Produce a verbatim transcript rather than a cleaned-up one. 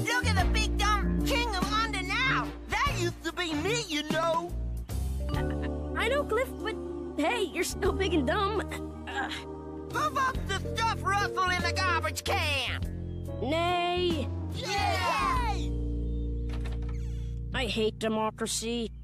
Look at the big dumb king of London now! That used to be me, you know! I know, Cliff, but hey, you're still big and dumb. Uh, Move up the stuffed Russell in the garbage can! nay. Yay! I hate democracy.